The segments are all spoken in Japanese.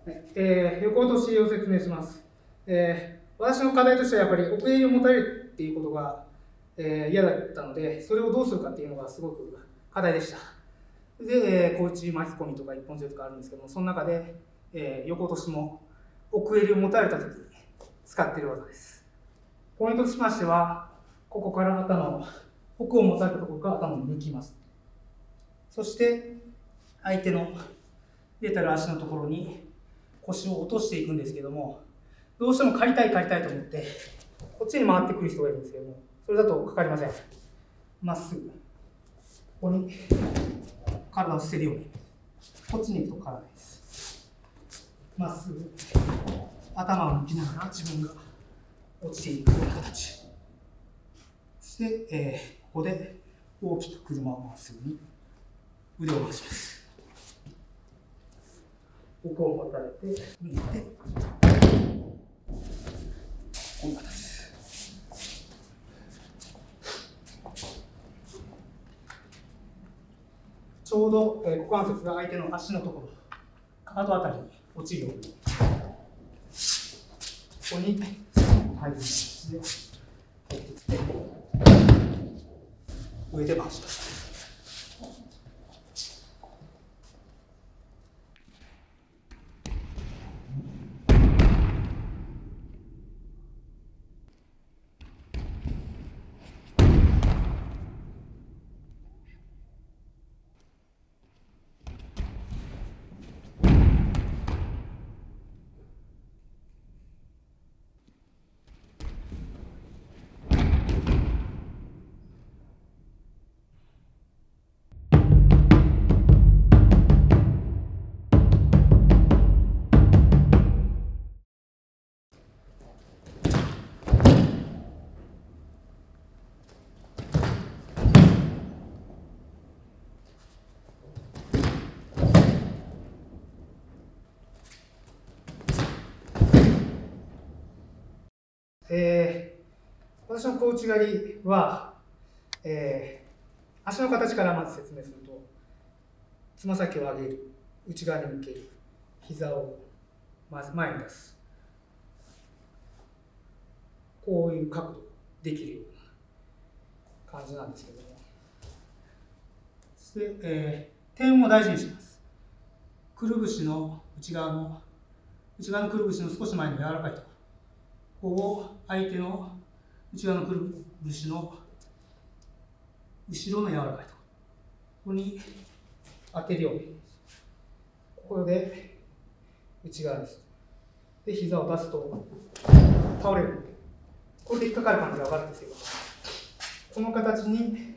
横落としを説明します。私の課題としてはやっぱり奥襟を持たれるっていうことが、嫌だったので、それをどうするかっていうのがすごく課題でした。で、小内巻き込みとか一本背負いとかあるんですけども、その中で、横落としも奥襟を持たれたときに使っている技です。ポイントとしましては、ここから頭を、奥を持たれたところから頭を抜きます。そして、相手の出たる足のところに腰を落としていくんですけども、どうしても借りたいと思って、こっちに回ってくる人がいるんですけども、それだとかかりません。まっすぐ。ここに体を捨てるように。こっちに行くとかからないです。まっすぐ。頭を抜きながら自分が落ちていくような形。そして、ここで大きく車をまっすぐに腕を回します。奥を持たれて、抜いて、こんな形です。ちょうど、股関節が相手の足のところ、かかとあたりに落ちるように、ここに入る形で、上で回します。私の小内刈りは、足の形からまず説明すると、つま先を上げる、内側に向ける、膝をまず前に出す。こういう角度できるような感じなんですけども。そして、点を大事にします。くるぶしの内側のくるぶしの少し前の柔らかいところ。ここを相手の内側のくるぶしの後ろの柔らかいところ。ここに当てるように。ここで内側です。で、膝を出すと倒れる。これで引っかかる感じが分かるんですけど、この形に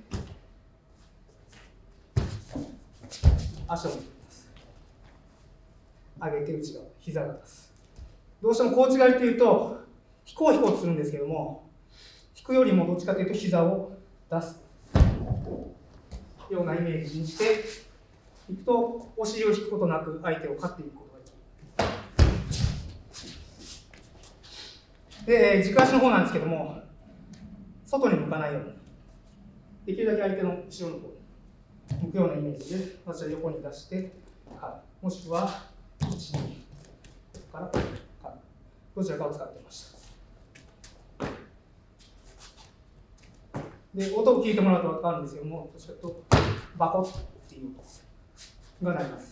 足を持ってきます。上げて内側、膝が出す。どうしても小内刈りというと、引こうとするんですけども、引くよりもどっちかというと膝を出すようなイメージにしていくと、お尻を引くことなく相手を勝っていくことができる。で、軸足の方なんですけども、外に向かないように、できるだけ相手の後ろの方に向くようなイメージで、私は横に出して、もしくは1、2からどちらかを使っていました。で、音を聞いてもらうと分かるんですけども、どちらかというとバコッっていう音が鳴ります。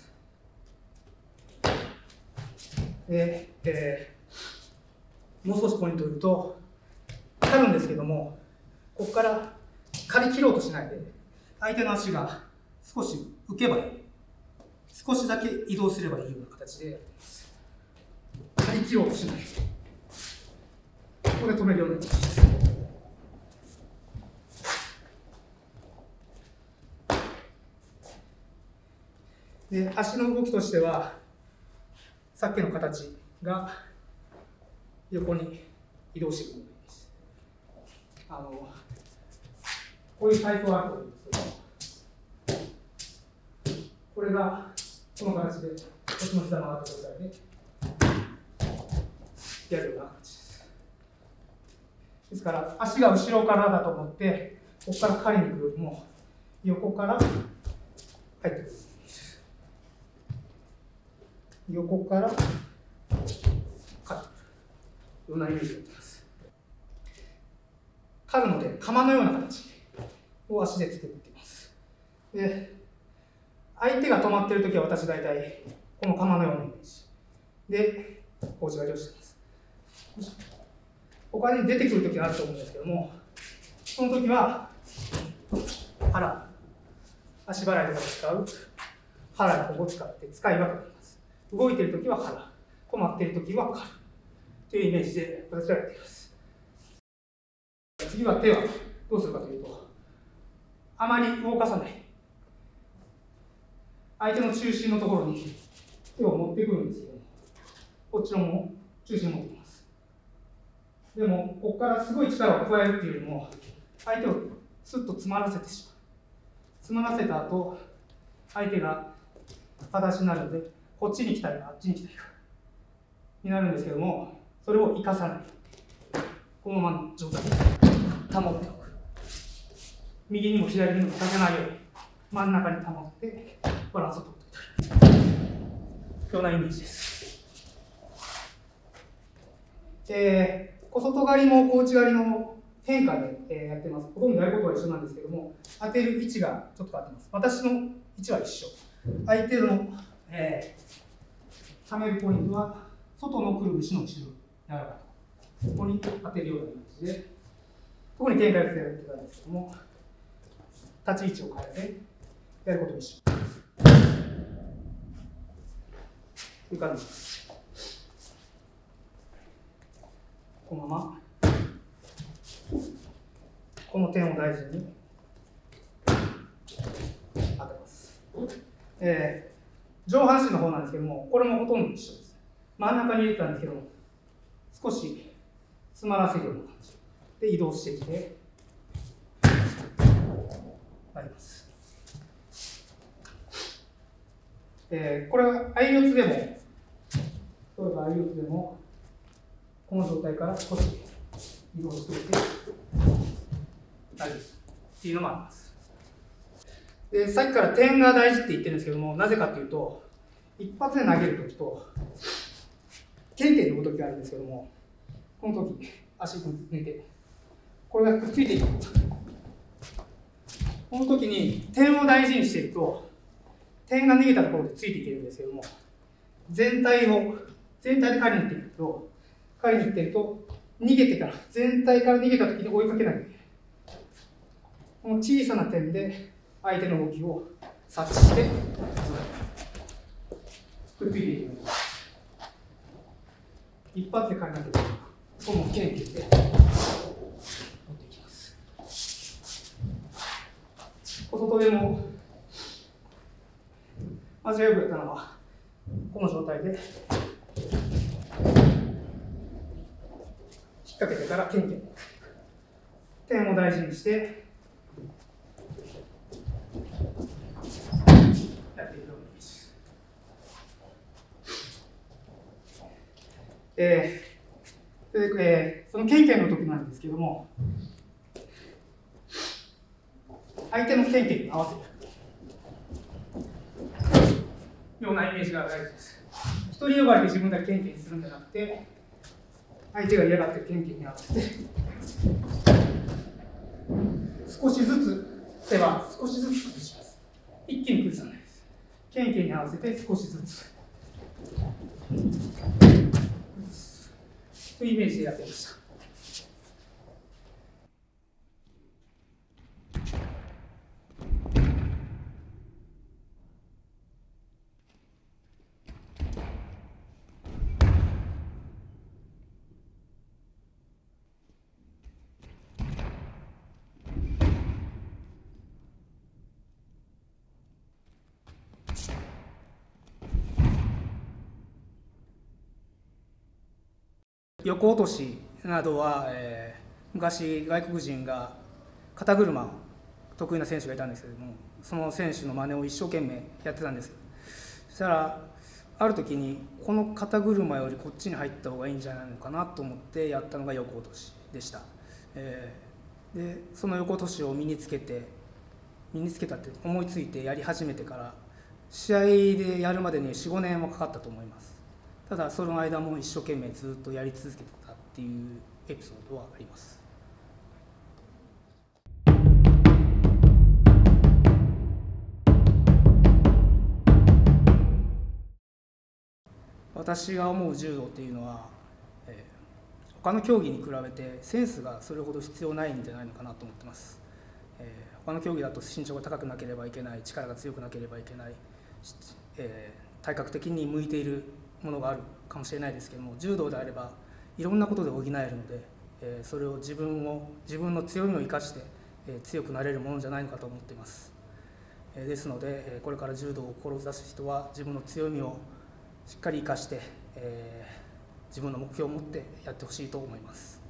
で、もう少しポイントを言うと、あるんですけども、ここから刈り切ろうとしないで、相手の足が少し浮けばいい。少しだけ移動すればいいような形で、刈り切ろうとしない。ここで止めるような形です。で、足の動きとしては、さっきの形が横に移動していくことです。こういうタイプはあると思うんですけど、これがこの形で、こっちの膝曲がった状態でやるような形です。ですから、足が後ろからだと思って、ここから刈りに行くよりも、横から入ってくる。 横から刈るようなイメージでやってます。刈るので鎌のような形を足で作っています。で、相手が止まっているときは私大体この鎌のようなイメージで小内刈りをしています。他に出てくるときがあると思うんですけども、そのときは腹、足払いとかで使う腹やここを使って使い分けています。動いているときは腹、止まっているときは刈るというイメージで私はやっています。次は手はどうするかというと、あまり動かさない。相手の中心のところに手を持ってくるんですけども、こっちのも中心に持ってきます。でも、ここからすごい力を加えるっていうよりも、相手をスッと詰まらせてしまう。詰まらせた後、相手が形になるので、こっちに来たり、あっちに来たりになるんですけども、それを生かさない。このままの状態で保っておく。右にも左にもさせないように、真ん中に保ってバランスを取っておいたり。ようなイメージです。小外刈りも小内刈りの変化で、やってます。ほとんどやることは一緒なんですけども、当てる位置がちょっと変わってます。私の位置は一緒。相手の、冷めるポイントは、外のくるぶしの後ろ、柔らかと。ここに当てるようなイメージで、特に展開をやってたんですけども、立ち位置を変えて、やることも一緒。という感じです。このまま、この点を大事に当てます。上半身の方なんですけども、これもほとんど一緒です。真ん中に入れてたんですけども、少し詰まらせるような感じで移動してきて、あります。これは相四つでも、例えば相四つでも、この状態から少し移動しておいて、大丈夫っていうのもあります。で、さっきから点が大事って言ってるんですけども、なぜかというと、一発で投げるときと、剣で抜くときがあるんですけども、このとき、足抜いて、これがくっついていく。このときに点を大事にしていると、点が逃げたところでついていけるんですけども、全体で狩りに行っていくと、逃げてから、全体から逃げたときに追いかけなきゃいけない。この小さな点で相手の動きを察知して、くっついていく。一発で狩りなきゃいけない。この剣で持っていきます。小外でも、私がよくやったのは、この状態で、引っ掛けてから剣で点を大事にして、やっていくようなイメージです。その剣の時なんですけども、相手の剣に合わせるようなイメージが大事です。一人呼ばれて自分だけ剣にするんじゃなくて、相手が嫌がってる剣に合わせて、少しずつ手は少しずつ崩します。一気に崩さないです。剣に合わせて少しずつ。というイメージでやってました。横落としなどは、昔外国人が肩車得意な選手がいたんですけれども、その選手の真似を一生懸命やってたんです。そしたらある時にこの肩車よりこっちに入った方がいいんじゃないのかなと思ってやったのが横落としでした。でその横落としを身につけたって思いついてやり始めてから、 試合でやるまでに4、5年はかかったと思います。ただその間も一生懸命ずっとやり続けてたっていうエピソードはあります。私が思う柔道っていうのは、他の競技に比べてセンスがそれほど必要ないんじゃないのかなと思ってます。他の競技だと身長が高くなければいけない、力が強くなければいけない、体格的に向いているものがあるかもしれないですけども、柔道であればいろんなことで補えるので、それを自分の強みを生かして、強くなれるものじゃないのかと思っています。ですので、これから柔道を志す人は自分の強みをしっかり生かして、自分の目標を持ってやってほしいと思います。